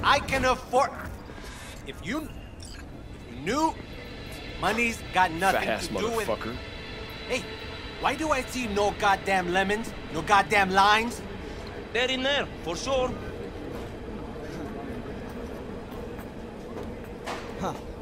I can afford... If you knew, money's got nothing Fat-ass to do with... motherfucker. Hey, why do I see no goddamn lemons? No goddamn limes? They're in there, for sure. Huh.